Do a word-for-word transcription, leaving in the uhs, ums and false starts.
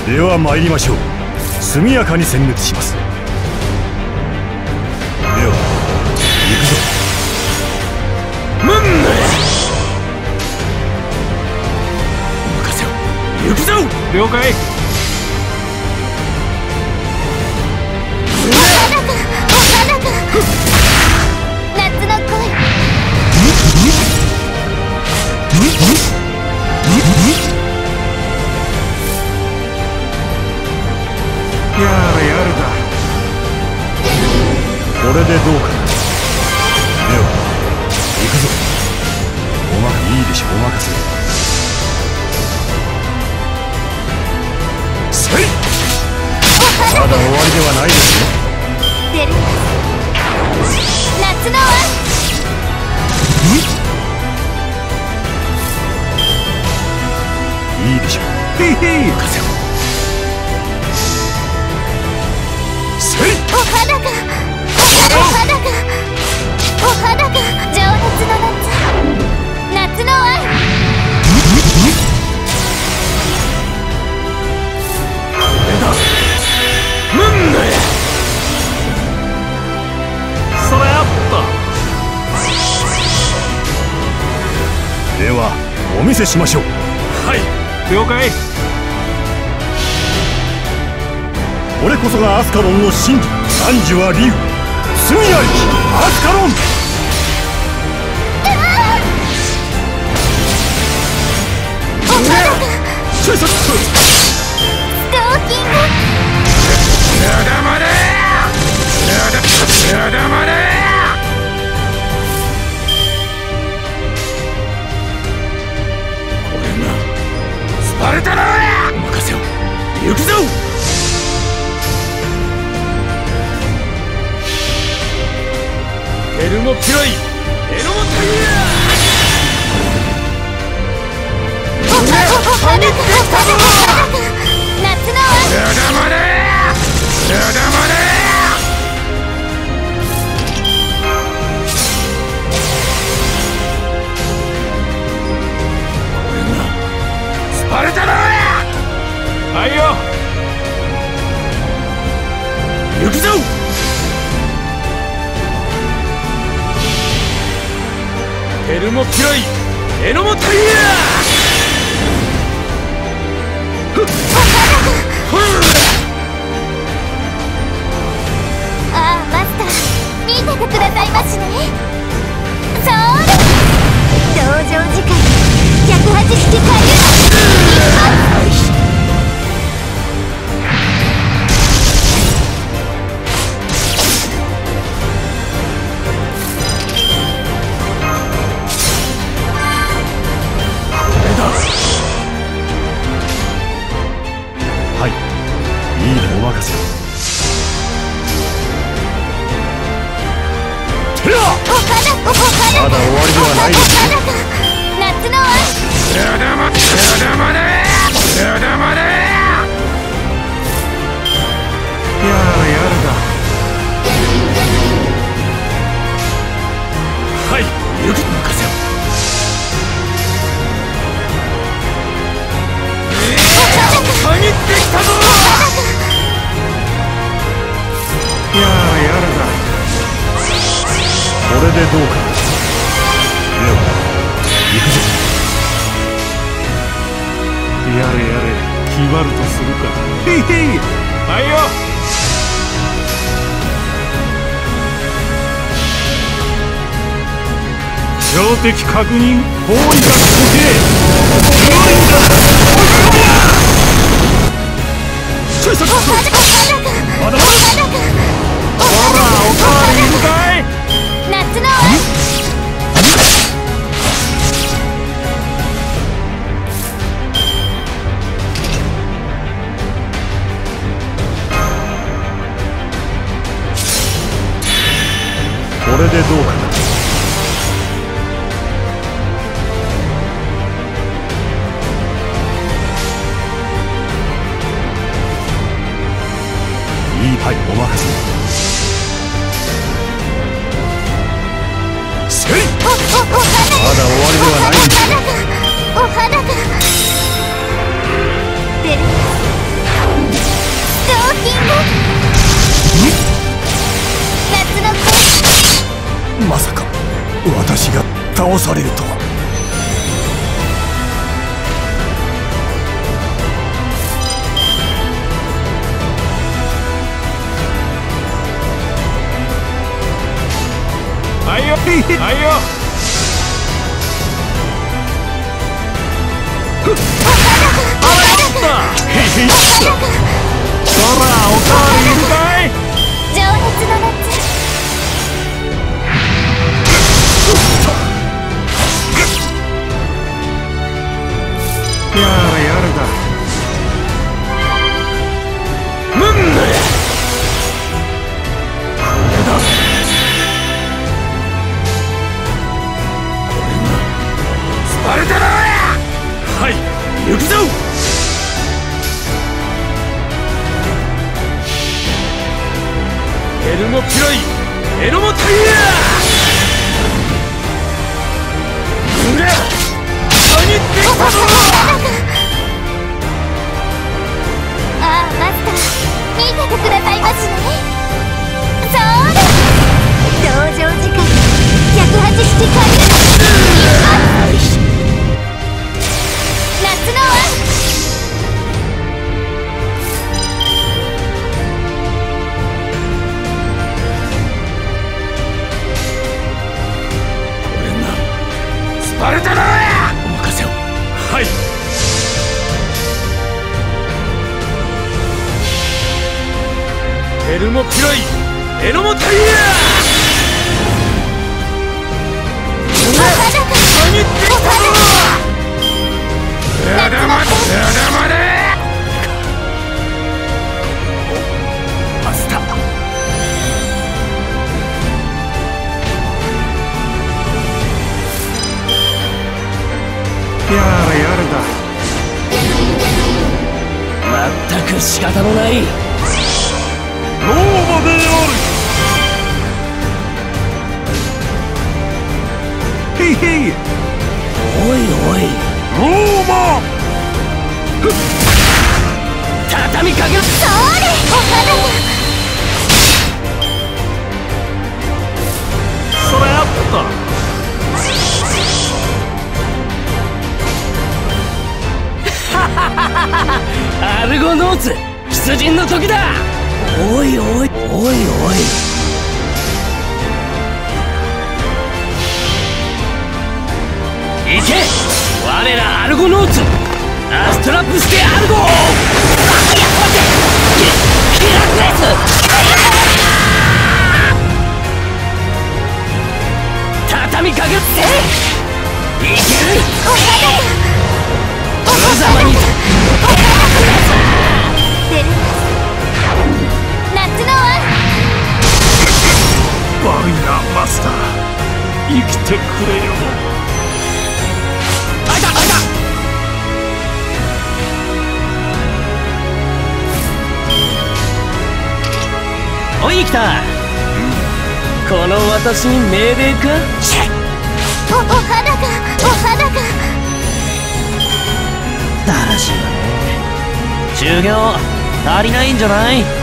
では参りましょう。速やかに殲滅します。では行くぞ。 ムンム任せろ。行くぞ。了解。 夏の恋。 やれやるだ。 これでどうかな。では行くぞ。おまかいいでしょう。お任せ。せい。まだ終わりではないですよ。 出る夏の愛。 いいでしょう。 へいへい。風を。 せい。 お肌がお肌がお肌が情熱の夏。夏の愛。 これだ。ムンムそれやった。 ではお見せしましょう。 はい、了解。 これこそがアスカロンの真理。汝は竜、罪ありきアスカロン。 お肌がちょいさっとストーキング。 やだまれやだやだまれ。これがスパルタだ。お任せを。行くぞ。エルモピロイエルモタイヤ。 お肌がお肌が夏の愛。 やだまれやだまれ。これがスパルタだ。はいよ。行くぞ。エルモピロイエルモタイヤ。 ああマスター、見ててくださいましね。そーれ同情時間ひゃくはち匹回遊。 はい、いいでお任せ。てらお肌お肌まだ終わりではないですよ。 夏の愛。 やだまやだまれやだまれ。やるやるだ。はい、行く任せろ。限ってきたぞ。やるやるだ。 これでどうかな。では行くぞ。 やれやれ、決まるとするか。へいへい。はいよ。標的確認。包囲が時計。強いんだ。 ちょいさっと。まだまだ。 ほら、おかわりいるかい。 夏の愛。 これでどうかな。いい、はい、お任せ。せい。 おおお肌がまだ終わりではないですよ。 お肌がお肌が出るされるとは。 はいよはいよ。そらおかわりいるかい。 情熱の夏。 やれやれだ。 ムンこれだ。これがスパルタだ。はい、行くぞ。エルモピロイエロモタイヤー。うら何ってきたぞ。 ああマスター、見ててくださいますね。そうだ、同情時間ひゃくはち式回転。夏の輪。 スパルタだ。お任せを。はい。エルモピロイエロモタイヤー。何言ってきたぞ。やだまでやだまで。マスター。 やれやれだ。 まったく仕方のない。 ローマである。へいへい。 おいおいローマ。 畳みかける。 それお肌が。 それやった。 アルゴノーツ出陣の時だ。おいおいおいおい。行け我らアルゴノーツ。アストラップステアルゴ。やっ待てヒラクレス。畳みかける。いける。 お肌が。 無様に出る夏の輪。 悪いなマスター、生きてくれよ。 あいたあいた。おい来た。この私に命令か。 おお肌がお肌が。 だらしいわね。修行足りないんじゃない？